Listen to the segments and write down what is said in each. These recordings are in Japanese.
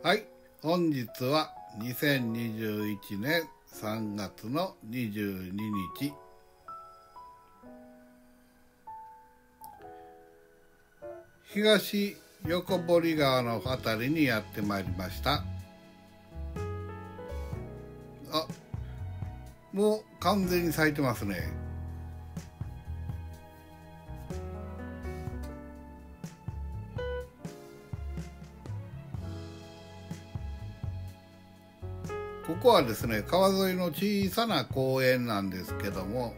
はい、本日は2021年3月の22日、東横堀川のあたりにやってまいりました。あ、もう完全に咲いてますね。ここはですね、川沿いの小さな公園なんですけども、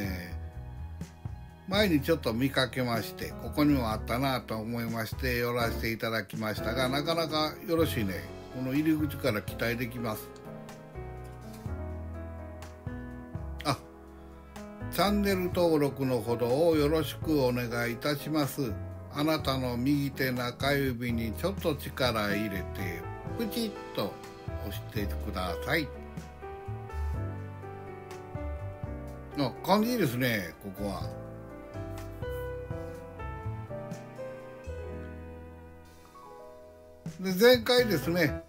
前にちょっと見かけまして、ここにもあったなと思いまして寄らせていただきましたが、なかなかよろしいね。この入り口から期待できます。あ、チャンネル登録のほどをよろしくお願いいたします。あなたの右手中指にちょっと力入れてプチッと押してください。あ、感じいいですね、ここは。で、前回ですね、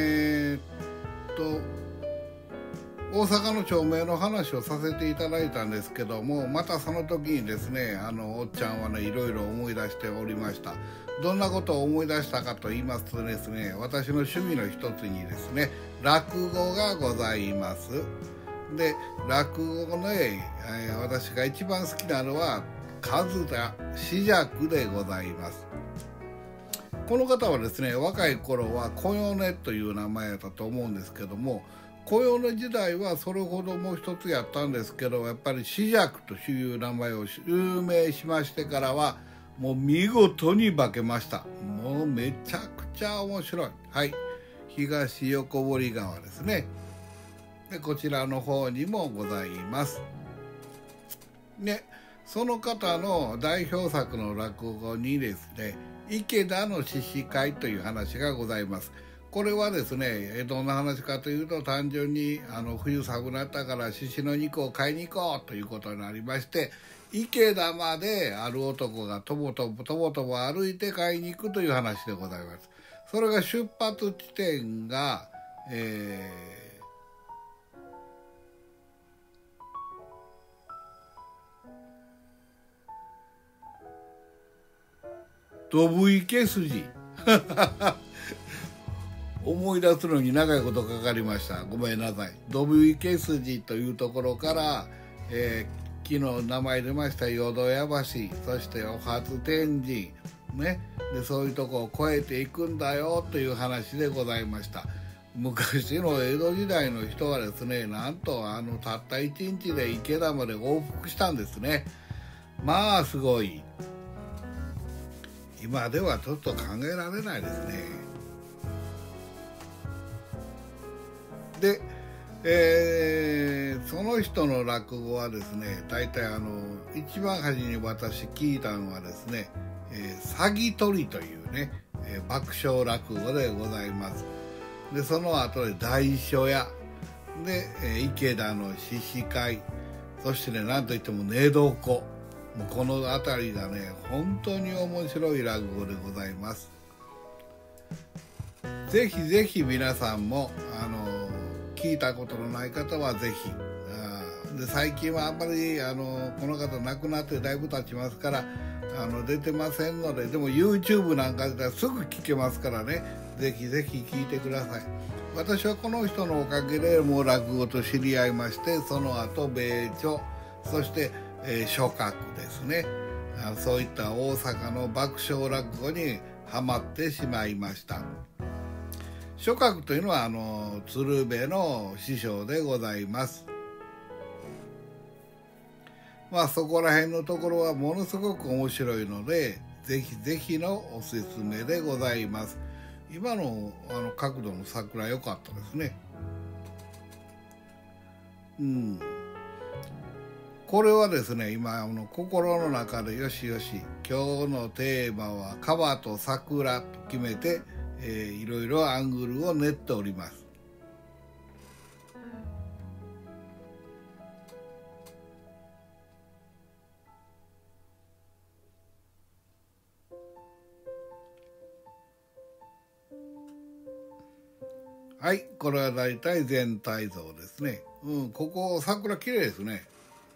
大阪の町名の話をさせていただいたんですけども、またその時にですね、おっちゃんはね、いろいろ思い出しておりました。どんなことを思い出したかと言いますとですね、私の趣味の一つにですね、落語がございます。で、落語の私が一番好きなのは数田枝雀でございます。この方はですね、若い頃は小米という名前だったと思うんですけども、小米時代はそれほどもう一つやったんですけど、やっぱり枝雀という名前を襲名しましてからはもう見事に化けました。もうめちゃくちゃ面白い。はい、東横堀川ですね。で、こちらの方にもございます。で、その方の代表作の落語にですね、池田の獅子会という話がございます。これはですね、どんな話かというと、単純に冬寒くなったから獅子の肉を買いに行こうということになりまして、池田まである男がとぼとぼ歩いて買いに行くという話でございます。それが出発地点が、ドブ池筋思い出すのに長いことかかりました。ごめんなさい。ドブ池筋というところから、昨日名前出ました淀屋橋、そしてお初天神ね、でそういうとこを越えていくんだよという話でございました。昔の江戸時代の人はですね、なんとたった一日で池田まで往復したんですね。まあすごい。今ではちょっと考えられないですね。で、その人の落語はですね、大体一番初めに私聞いたのはですね、詐欺取りというね、爆笑落語でございます。で、その後で大書屋で、池田の獅子会、そしてね、なんといっても寝床、もうこの辺りがね、本当に面白い落語でございます。ぜひぜひ皆さんも聞いたことのない方はぜひ。で、最近はあんまりこの方亡くなってだいぶ経ちますから出てませんので、でも YouTube なんかですぐ聞けますからね、ぜひぜひ聞いてください。私はこの人のおかげでもう落語と知り合いまして、その後米朝、そして、諸閣ですね、そういった大阪の爆笑落語にハマってしまいました。諸閣というのは鶴瓶の師匠でございます。まあそこら辺のところはものすごく面白いので、ぜひぜひのおすすめでございます。今の角度の桜良かったですね。これはですね、今心の中でよしよし、今日のテーマは川と桜と決めて、いろいろアングルを練っております。 はい、これはだいたい全体像ですね。ここ桜綺麗ですね。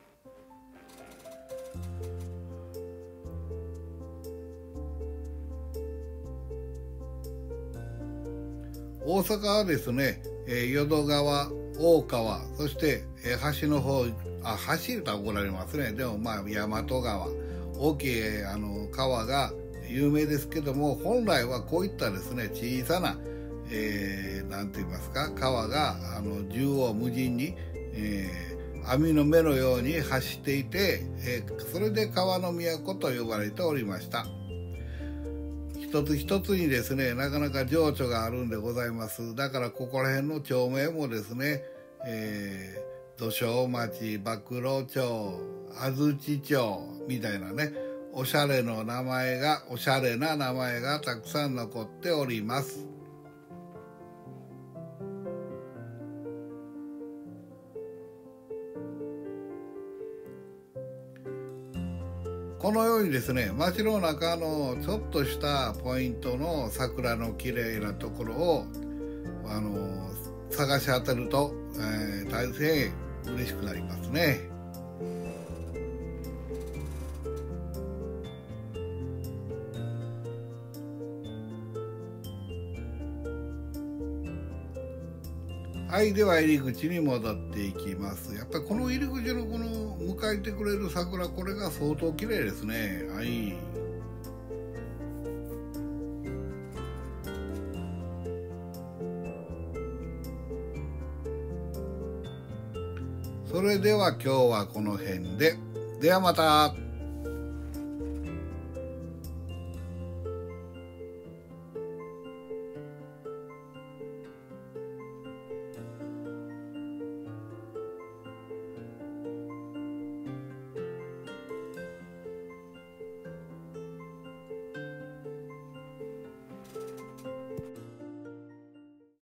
大阪はですね、淀川、大川、そして、橋の方、橋と怒られますね。でも大和川、大きい川が有名ですけども、本来はこういったですね、小さな、なんて言いますか、川が縦横無尽に、網の目のように走っていて、それで川の都と呼ばれておりました。一つ一つにですね、なかなか情緒があるんでございます。だからここら辺の町名もですね、土庄町、馬喰町、安土町みたいなね、おしゃれな名前がたくさん残っております。このようにですね、街の中のちょっとしたポイントの桜の綺麗なところを探し当てると、大変嬉しくなりますね。はい、では入り口に戻っていきます。やっぱりこの入り口のこの迎えてくれる桜、これが相当綺麗ですね。はい。それでは今日はこの辺で。ではまた。